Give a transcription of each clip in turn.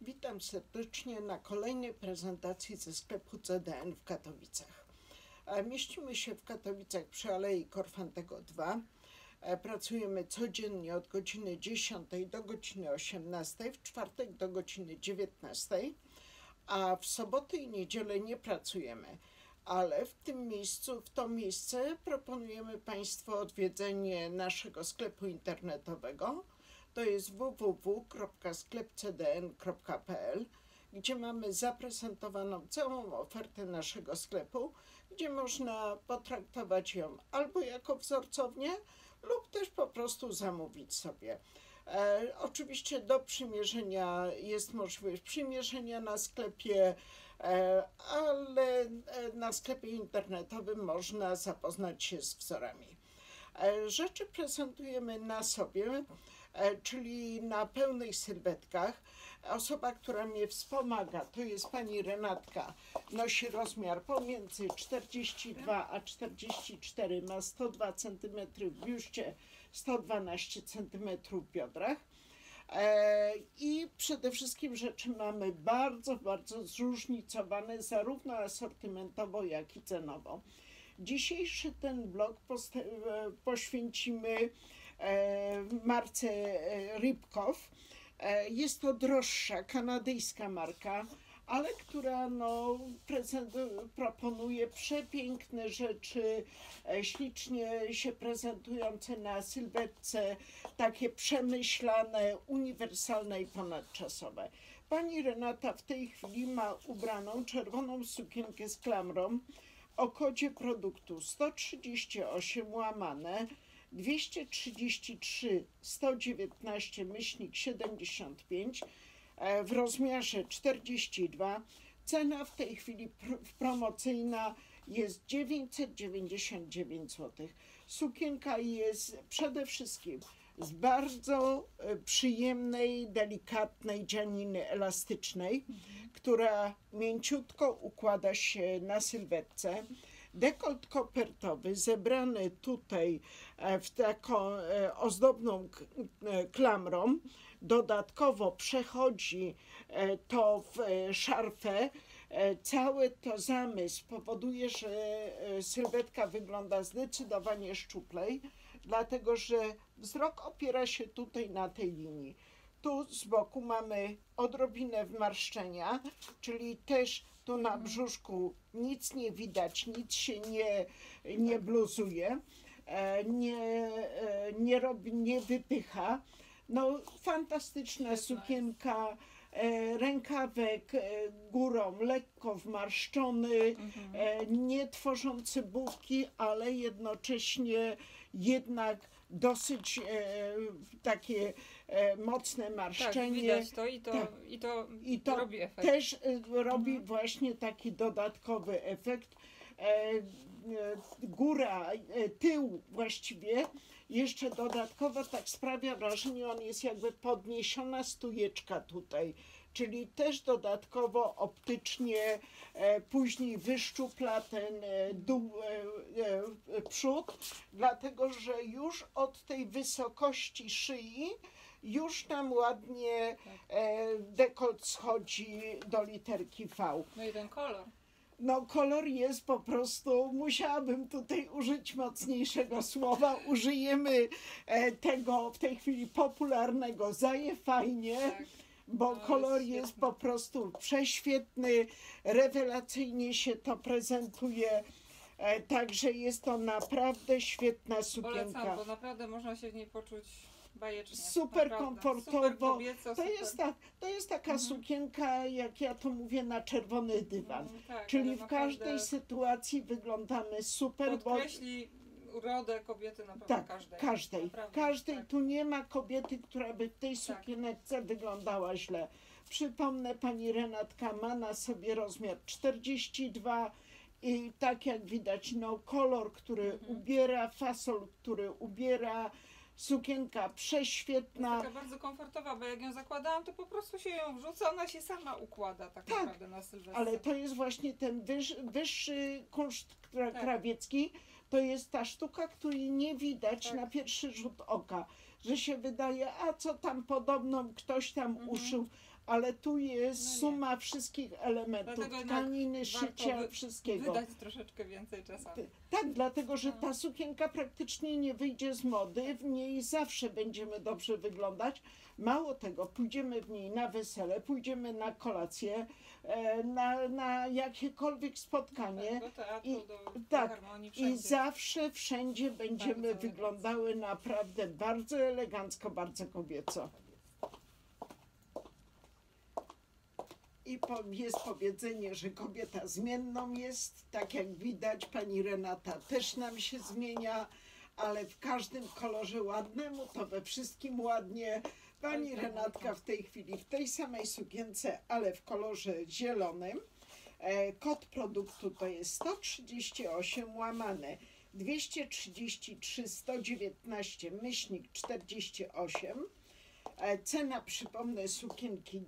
Witam serdecznie na kolejnej prezentacji ze sklepu CDN w Katowicach. Mieścimy się w Katowicach przy Alei Korfantego 2. Pracujemy codziennie od godziny 10 do godziny 18, w czwartek do godziny 19, a w soboty i niedzielę nie pracujemy. Ale w tym miejscu, w to miejsce proponujemy Państwu odwiedzenie naszego sklepu internetowego. To jest www.sklepcdn.pl, gdzie mamy zaprezentowaną całą ofertę naszego sklepu, gdzie można potraktować ją albo jako wzorcownię, lub też po prostu zamówić sobie. Oczywiście do przymierzenia jest możliwość przymierzenia na sklepie, ale na sklepie internetowym można zapoznać się z wzorami. Rzeczy prezentujemy na sobie, czyli na pełnych sylwetkach. Osoba, która mnie wspomaga, to jest pani Renatka, nosi rozmiar pomiędzy 42 a 44, ma 102 cm w biuście, 112 cm w biodrach. I przede wszystkim rzeczy mamy bardzo zróżnicowane, zarówno asortymentowo, jak i cenowo. Dzisiejszy ten vlog poświęcimy marce Rybkow. Jest to droższa, kanadyjska marka, ale która proponuje przepiękne rzeczy, ślicznie się prezentujące na sylwetce, takie przemyślane, uniwersalne i ponadczasowe. Pani Renata w tej chwili ma ubraną czerwoną sukienkę z klamrą o kodzie produktu 138 łamane 233 119/75 w rozmiarze 42. Cena w tej chwili promocyjna jest 999 zł. Sukienka jest przede wszystkim z bardzo przyjemnej, delikatnej dzianiny elastycznej, która mięciutko układa się na sylwetce. Dekolt kopertowy zebrany tutaj w taką ozdobną klamrą. Dodatkowo przechodzi to w szarfę. Cały to zamysł powoduje, że sylwetka wygląda zdecydowanie szczuplej, dlatego że wzrok opiera się tutaj na tej linii. Tu z boku mamy odrobinę wmarszczenia, czyli też tu na brzuszku nic nie widać, nic się nie bluzuje, nie wypycha. No, fantastyczna sukienka, rękawek górą lekko wmarszczony, nie tworzący bufki, ale jednocześnie jednak dosyć takie mocne marszczenie. Tak, widać to i to robi efekt. Też robi właśnie taki dodatkowy efekt. Góra, tył właściwie jeszcze dodatkowo tak sprawia wrażenie, on jest jakby podniesiona stujeczka tutaj, czyli też dodatkowo optycznie później wyszczupla ten dół, przód, dlatego że już od tej wysokości szyi już tam ładnie dekolt schodzi do literki V. No i ten kolor. No, kolor jest po prostu, musiałabym tutaj użyć mocniejszego słowa, użyjemy tego w tej chwili popularnego zaje fajnie, tak, bo kolor jest po prostu prześwietny, rewelacyjnie się to prezentuje, także jest to naprawdę świetna sukienka. Polecam, bo naprawdę można się w niej poczuć bajecznie. Super naprawdę. Komfortowo. Super kobieco, To jest taka sukienka, jak ja to mówię, na czerwony dywan. Tak, czyli w każdej sytuacji wyglądamy super. Podkreśli urodę kobiety naprawdę tak, każdej. Każdej. Tak. Tu nie ma kobiety, która by w tej sukieneczce wyglądała źle. Przypomnę, pani Renatka ma na sobie rozmiar 42 i tak jak widać, no kolor, który ubiera, fasol, który ubiera, sukienka prześwietna. Jest taka bardzo komfortowa, bo jak ją zakładałam, to po prostu się ją wrzuca, ona się sama układa tak naprawdę na sylwestrze. Ale to jest właśnie ten wyższy kunszt krawiecki, to jest ta sztuka, której nie widać na pierwszy rzut oka, że się wydaje, a co tam podobno ktoś tam uszył, ale tu jest No nie. suma wszystkich elementów, Dlatego tkaniny, szycia, warto wszystkiego. wydać troszeczkę więcej czasami. Tak, dlatego że No. ta sukienka praktycznie nie wyjdzie z mody, w niej zawsze będziemy dobrze wyglądać. Mało tego, pójdziemy w niej na wesele, pójdziemy na kolację, na jakiekolwiek spotkanie. Tak, do teatru, i- do tak, harmonii, I wszędzie. zawsze, wszędzie będziemy Bardzo wyglądały naprawdę bardzo elegancko, bardzo kobieco. I jest powiedzenie, że kobieta zmienną jest, tak jak widać, pani Renata też nam się zmienia, ale w każdym kolorze ładnemu, to we wszystkim ładnie. Pani Renatka w tej chwili w tej samej sukience, ale w kolorze zielonym. Kod produktu to jest 138 łamane 233 119 myślnik 48. Cena, przypomnę, sukienki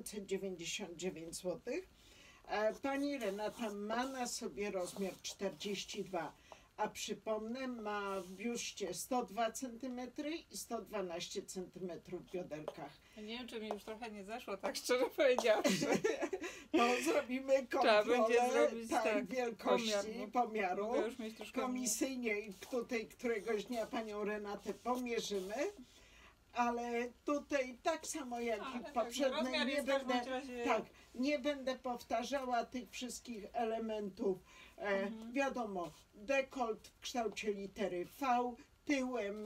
999 zł. Pani Renata ma na sobie rozmiar 42, a przypomnę, ma w biuście 102 cm i 112 cm w bioderkach. Nie wiem, czy mi już trochę nie zeszło, tak szczerze powiedziawszy. To zrobimy Trzeba będzie kontrolę zrobić tak, wielkości, pomiaru. Mogę już mieć troszkę Komisyjnie i tutaj któregoś dnia panią Renatę pomierzymy. Ale tutaj tak samo jak i poprzednie, rozmiar nie jest w będę, każdym razie... tak, nie będę powtarzała tych wszystkich elementów. Wiadomo, dekolt w kształcie litery V, tyłem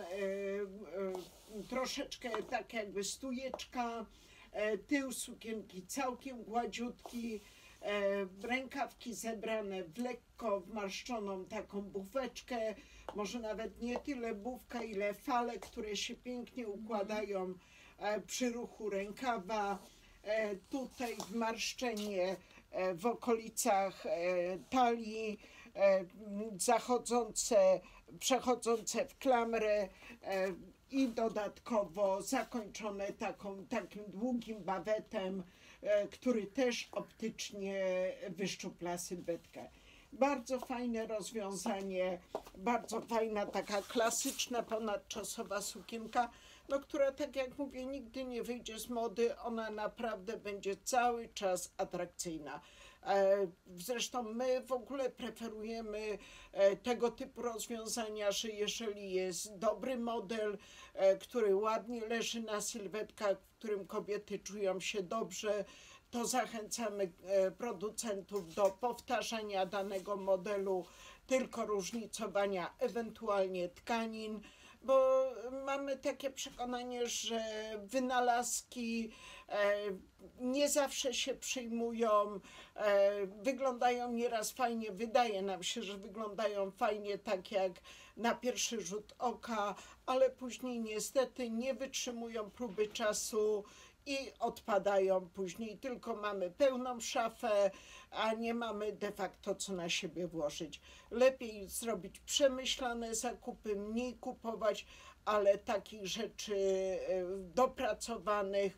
troszeczkę tak jakby stujeczka, tył sukienki całkiem gładziutki, rękawki zebrane w lekko wmarszczoną taką bufeczkę, może nawet nie tyle bufka, ile fale, które się pięknie układają przy ruchu rękawa. Tutaj wmarszczenie w okolicach talii, zachodzące, przechodzące w klamrę i dodatkowo zakończone takim długim bawetem, który też optycznie wyszczupla sylwetkę. Bardzo fajne rozwiązanie, bardzo fajna taka klasyczna, ponadczasowa sukienka, no, która, tak jak mówię, nigdy nie wyjdzie z mody, ona naprawdę będzie cały czas atrakcyjna. Zresztą my w ogóle preferujemy tego typu rozwiązania, że jeżeli jest dobry model, który ładnie leży na sylwetkach, w którym kobiety czują się dobrze, to zachęcamy producentów do powtarzania danego modelu, tylko różnicowania ewentualnie tkanin, bo mamy takie przekonanie, że wynalazki nie zawsze się przyjmują, wyglądają nieraz fajnie, wydaje nam się, że wyglądają fajnie tak jak na pierwszy rzut oka, ale później niestety nie wytrzymują próby czasu i odpadają później, tylko mamy pełną szafę, a nie mamy de facto co na siebie włożyć. Lepiej zrobić przemyślane zakupy, mniej kupować, ale takich rzeczy dopracowanych,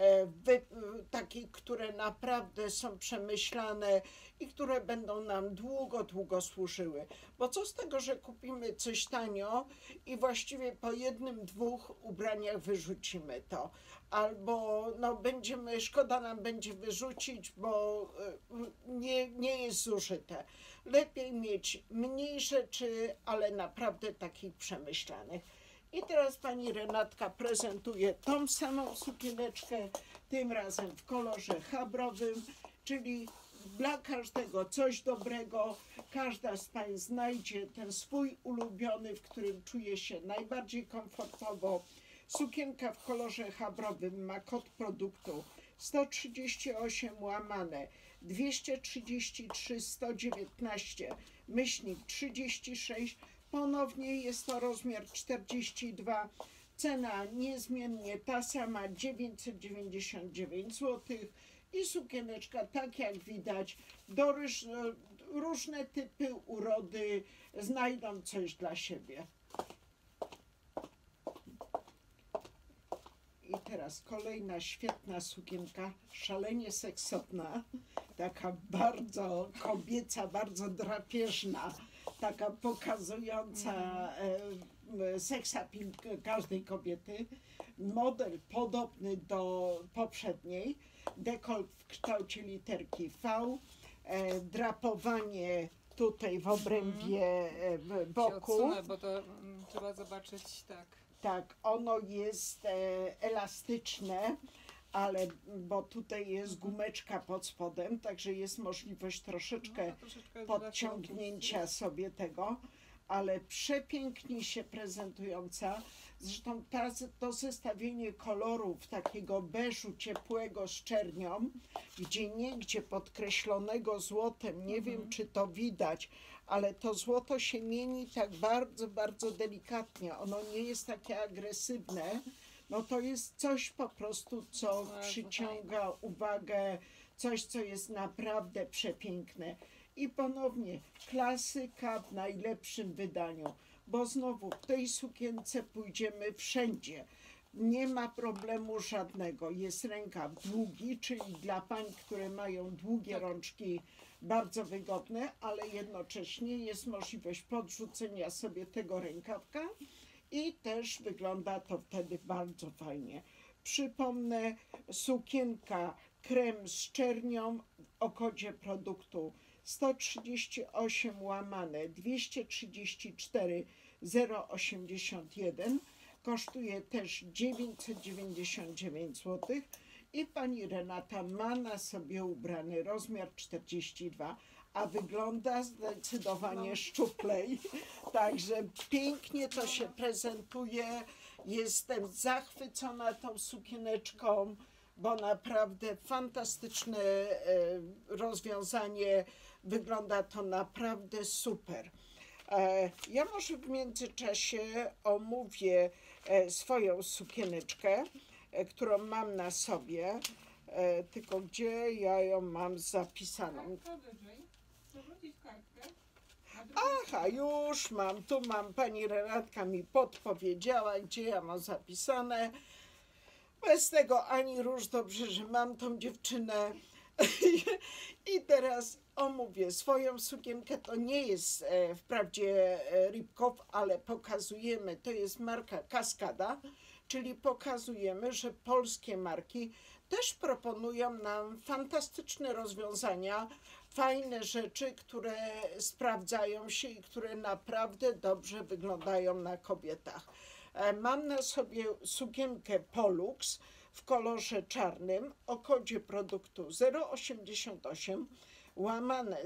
takich, które naprawdę są przemyślane i które będą nam długo, długo służyły. Bo co z tego, że kupimy coś tanio i właściwie po jednym, dwóch ubraniach wyrzucimy to. Albo no, szkoda nam będzie wyrzucić, bo nie jest zużyte. Lepiej mieć mniej rzeczy, ale naprawdę takich przemyślanych. I teraz pani Renatka prezentuje tą samą sukieneczkę, tym razem w kolorze chabrowym, czyli dla każdego coś dobrego. Każda z pań znajdzie ten swój ulubiony, w którym czuje się najbardziej komfortowo. Sukienka w kolorze chabrowym ma kod produktu 138 łamane 233 119 myślnik 36. Ponownie jest to rozmiar 42. Cena niezmiennie ta sama, 999 zł. I sukieneczka, tak jak widać, różne typy urody znajdą coś dla siebie. I teraz kolejna świetna sukienka, szalenie seksowna, taka bardzo kobieca, bardzo drapieżna, taka pokazująca seksapil każdej kobiety. Model podobny do poprzedniej, dekolt w kształcie literki V, drapowanie tutaj w obrębie boku. Odsunę, bo to trzeba zobaczyć, tak. Tak, ono jest elastyczne, ale bo tutaj jest gumeczka pod spodem, także jest możliwość troszeczkę podciągnięcia sobie tego, ale przepięknie się prezentująca. Zresztą to zestawienie kolorów takiego beżu ciepłego z czernią, gdzie niegdzie podkreślonego złotem, nie wiem czy to widać, ale to złoto się mieni tak bardzo, bardzo delikatnie. Ono nie jest takie agresywne. No to jest coś po prostu, co przyciąga uwagę, coś, co jest naprawdę przepiękne. I ponownie klasyka w najlepszym wydaniu, bo znowu w tej sukience pójdziemy wszędzie. Nie ma problemu żadnego. Jest rękaw długi, czyli dla pań, które mają długie rączki, bardzo wygodne, ale jednocześnie jest możliwość podrzucenia sobie tego rękawka i też wygląda to wtedy bardzo fajnie. Przypomnę, sukienka krem z czernią o kodzie produktu 138 łamane 234 081, kosztuje też 999 zł i pani Renata ma na sobie ubrany rozmiar 42, a wygląda zdecydowanie szczuplej. Także pięknie to się prezentuje. Jestem zachwycona tą sukieneczką, bo naprawdę fantastyczne rozwiązanie. Wygląda to naprawdę super. Ja może w międzyczasie omówię swoją sukieneczkę, którą mam na sobie, tylko gdzie ja ją mam zapisaną. Aha, już mam, tu mam, pani Renatka mi podpowiedziała, gdzie ja mam zapisane. Bez tego ani róż, dobrze, że mam tą dziewczynę. I teraz omówię swoją sukienkę. To nie jest wprawdzie Ribkow, ale pokazujemy, to jest marka Kaskada, czyli pokazujemy, że polskie marki też proponują nam fantastyczne rozwiązania, fajne rzeczy, które sprawdzają się i które naprawdę dobrze wyglądają na kobietach. Mam na sobie sukienkę Pollux w kolorze czarnym o kodzie produktu 088 łamane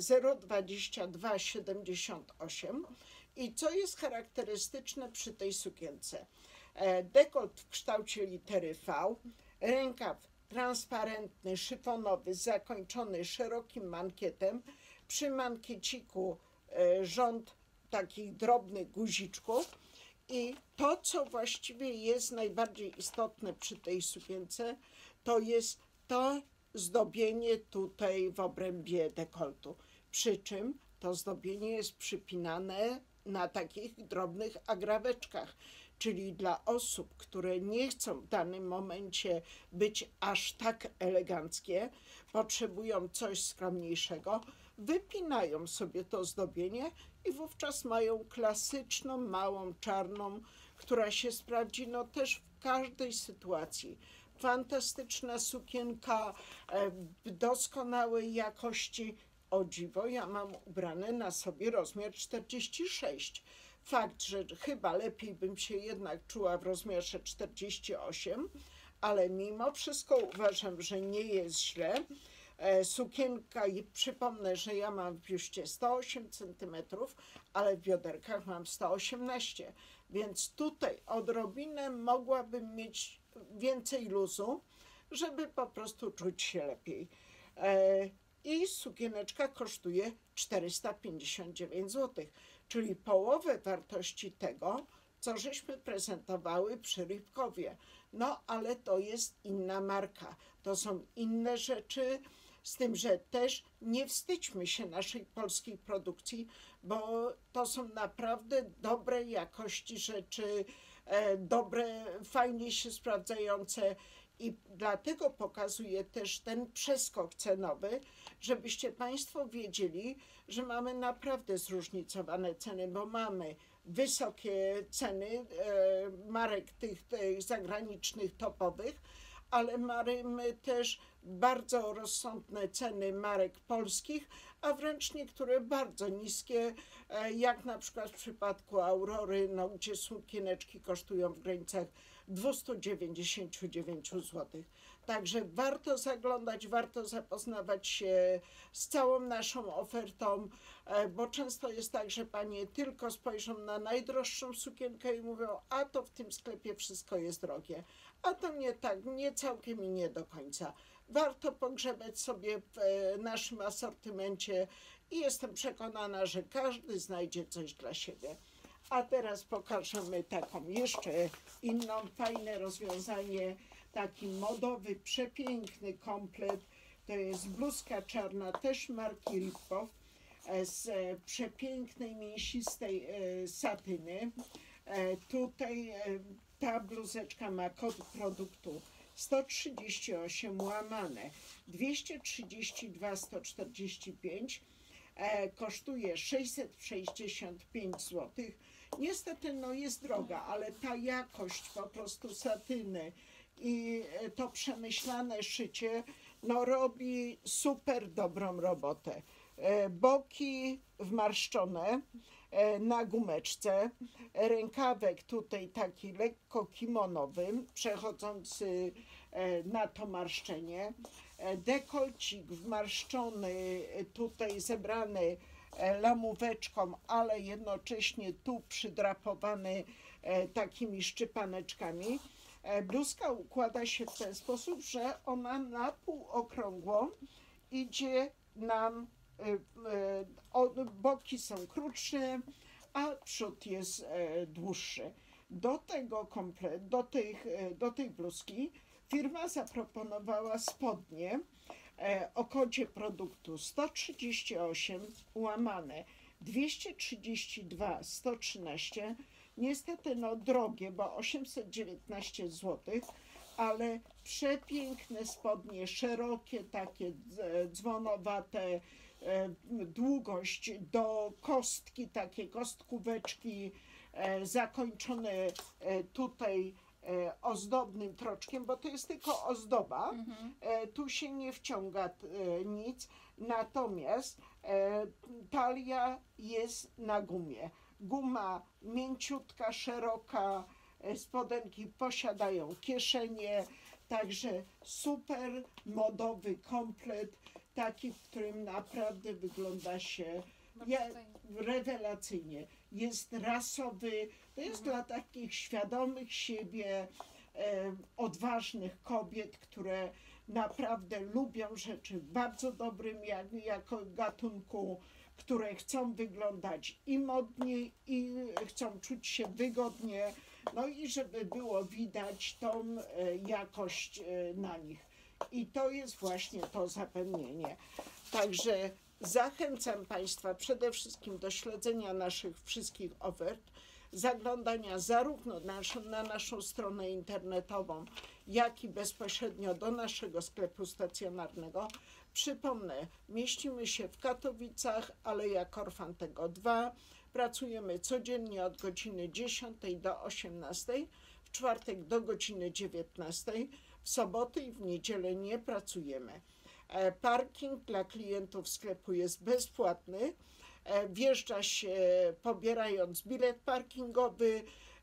02278 i co jest charakterystyczne przy tej sukience? Dekolt w kształcie litery V, rękaw transparentny, szyfonowy, zakończony szerokim mankietem, przy mankieciku rząd takich drobnych guziczków. I to, co właściwie jest najbardziej istotne przy tej sukience, to jest to zdobienie tutaj w obrębie dekoltu. Przy czym to zdobienie jest przypinane na takich drobnych agraweczkach, czyli dla osób, które nie chcą w danym momencie być aż tak eleganckie, potrzebują coś skromniejszego, wypinają sobie to zdobienie i wówczas mają klasyczną, małą, czarną, która się sprawdzi no też w każdej sytuacji. Fantastyczna sukienka w doskonałej jakości. O dziwo, ja mam ubrane na sobie rozmiar 46. Fakt, że chyba lepiej bym się jednak czuła w rozmiarze 48, ale mimo wszystko uważam, że nie jest źle. Sukienka, i przypomnę, że ja mam w biuście 108 cm, ale w bioderkach mam 118, więc tutaj odrobinę mogłabym mieć więcej luzu, żeby po prostu czuć się lepiej. I sukieneczka kosztuje 459 zł, czyli połowę wartości tego, co żeśmy prezentowały przy Rybkowie. No, ale to jest inna marka, to są inne rzeczy, z tym, że też nie wstydźmy się naszej polskiej produkcji, bo to są naprawdę dobrej jakości rzeczy, dobre, fajnie się sprawdzające I dlatego pokazuję też ten przeskok cenowy, żebyście Państwo wiedzieli, że mamy naprawdę zróżnicowane ceny, bo mamy wysokie ceny marek tych zagranicznych topowych, ale mamy też bardzo rozsądne ceny marek polskich, a wręcz niektóre bardzo niskie, jak na przykład w przypadku Aurory, no, gdzie sukieneczki kosztują w granicach 299 zł. Także warto zaglądać, warto zapoznawać się z całą naszą ofertą, bo często jest tak, że panie tylko spojrzą na najdroższą sukienkę i mówią, a to w tym sklepie wszystko jest drogie. A to nie tak, nie całkiem i nie do końca. Warto pogrzebać sobie w naszym asortymencie i jestem przekonana, że każdy znajdzie coś dla siebie. A teraz pokażemy taką jeszcze inną, fajne rozwiązanie, taki modowy, przepiękny komplet. To jest bluzka czarna, też marki Ripoff, z przepięknej, mięsistej satyny. Tutaj ta bluzeczka ma kod produktu 138 łamane 232 145, kosztuje 665 zł. Niestety no jest droga, ale ta jakość po prostu satyny i to przemyślane szycie no robi super dobrą robotę. Boki wmarszczone na gumeczce, rękawek tutaj taki lekko kimonowy, przechodzący na to marszczenie, dekolcik wmarszczony, tutaj zebrany lamóweczką, ale jednocześnie tu przydrapowany takimi szczypaneczkami. Bluzka układa się w ten sposób, że ona na pół okrągło idzie nam, boki są krótsze, a przód jest dłuższy. Do tego do tej bluzki firma zaproponowała spodnie o kodzie produktu 138 łamane 232 113. Niestety no drogie, bo 819 zł, ale przepiękne spodnie, szerokie, takie dzwonowate, długość do kostki, takie kostkóweczki, zakończone tutaj ozdobnym troczkiem, bo to jest tylko ozdoba, tu się nie wciąga nic, natomiast talia jest na gumie. Guma mięciutka, szeroka, spodenki posiadają kieszenie, także super modowy komplet, taki, w którym naprawdę wygląda się rewelacyjnie. Jest rasowy, to jest dla takich świadomych siebie, odważnych kobiet, które naprawdę lubią rzeczy w bardzo dobrym jako gatunku, które chcą wyglądać i modnie, i chcą czuć się wygodnie, no i żeby było widać tą jakość na nich. I to jest właśnie to zapewnienie. Także zachęcam Państwa przede wszystkim do śledzenia naszych wszystkich ofert, zaglądania zarówno na naszą stronę internetową, jak i bezpośrednio do naszego sklepu stacjonarnego. Przypomnę, mieścimy się w Katowicach, Aleja Korfantego 2. Pracujemy codziennie od godziny 10 do 18, w czwartek do godziny 19, w soboty i w niedzielę nie pracujemy. Parking dla klientów sklepu jest bezpłatny. Wjeżdża się pobierając bilet parkingowy.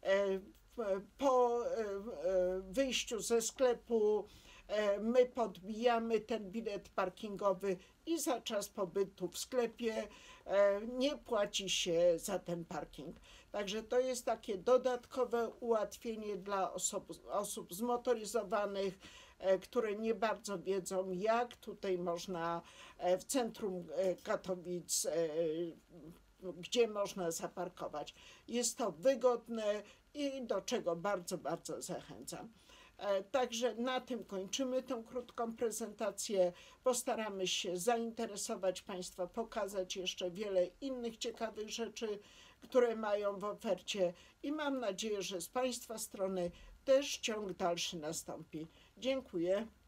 Po wyjściu ze sklepu my podbijamy ten bilet parkingowy i za czas pobytu w sklepie nie płaci się za ten parking. Także to jest takie dodatkowe ułatwienie dla osób zmotoryzowanych, które nie bardzo wiedzą, jak tutaj można w centrum Katowic, gdzie można zaparkować. Jest to wygodne i do czego bardzo, bardzo zachęcam. Także na tym kończymy tę krótką prezentację. Postaramy się zainteresować Państwa, pokazać jeszcze wiele innych ciekawych rzeczy, które mają w ofercie i mam nadzieję, że z Państwa strony też ciąg dalszy nastąpi. Dziękuję.